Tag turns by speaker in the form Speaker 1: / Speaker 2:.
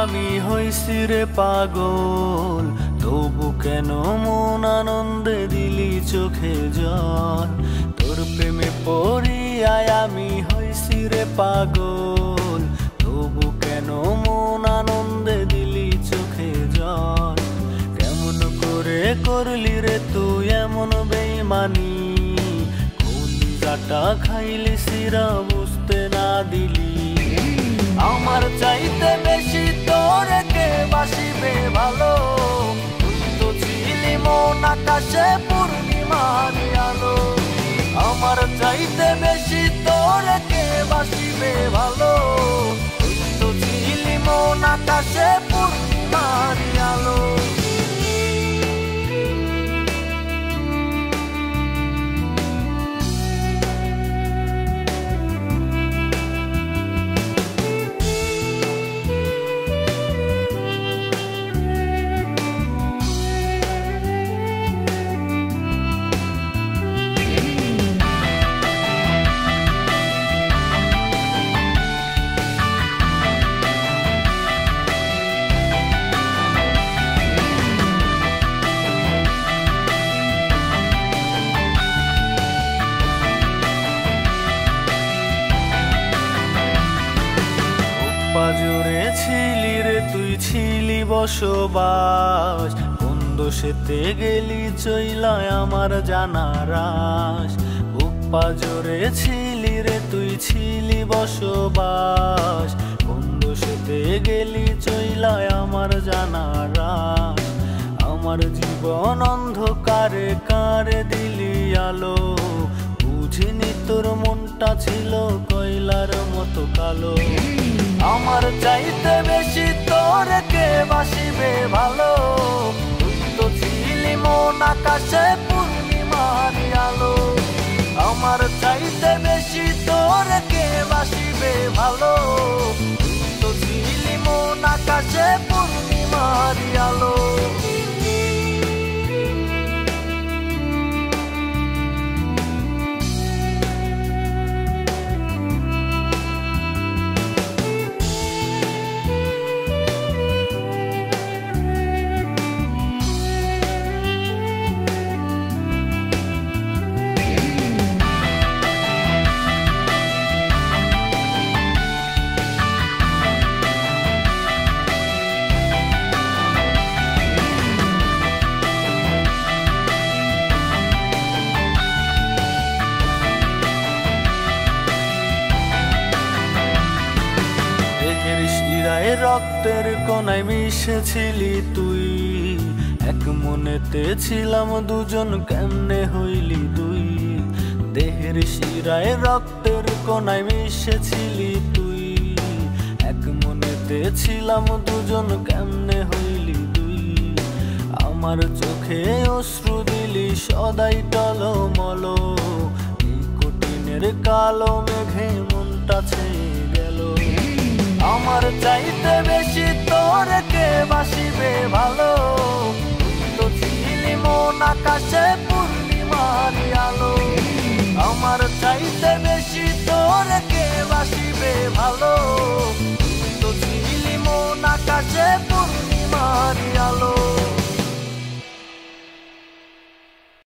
Speaker 1: আমি হইছি রে পাগল, তবু কেন মন আনন্দে দিলি চোখে জল। তোর প্রেমে পড়িয়ায় আমি হইছি রে পাগল, তবু কেন মন আনন্দে দিলি চোখে জল। কেমন করে করলি রে তুই এমন বেইমানি, কলিজাটা খাইলি সিরা বুঝতে না দিলি। আমার চাইতে বেশি তোরে কে বাসিবে ভালো, তুই তো ছিলি মন আকাশে পূর্ণিমার আলো। আমার চাইতে বেশি তোরে কে বাসিবে ভালো, তুই তো ছিলি মন আকাশে পূর্ণিমার আলো। পাজরে ছিলি রে তুই ছিলি বসবাস, কোন দোষেতে গেলি চইলায় আমার জানারাস। বুক পাজরে ছিলি রে তুই ছিলি বসবাস, কোন দোষেতে গেলি চইলায় আমার জানারাস। আমার জীবন অন্ধকারে কারে দিলি আলো, বুঝিনি তোর মনটা ছিল কয়লার মতো কালো। আমার চাইতে বেশি তোরে কে বাসিবে ভালো, তুই তো ছিলি মন আকাশে পূর্ণিমার আলো। আমার চাইতে বেশি তোরে কে বাসিবে ভালো, তুই তো ছিলি মন আকাশে পূর্ণিমার আলো। রক্তের কোনায় মিশেছিলি তুই, এক মনেতে ছিলাম দুজন কেমনে হইলি দুই। দেহের শিরায় রক্তের কোনায় মিশেছিলি তুই, এক মনেতে ছিলাম দুজন কেমনে হইলি দুই। আমার চোখে অশ্রু দিলি সদাই টলমল, এই কঠিনের কালো মেঘে মনটা ছেয়ে গেল। আমার চাইতে বেশি তোরে কে বাসিবে ভালো, তুই তো ছিলি মন আকাশে পূর্ণিমার আলো। আমার চাইতে বেশি তোরে কে বাসিবে ভালো, তুই তো ছিলি মন আকাশে পূর্ণিমার আলো।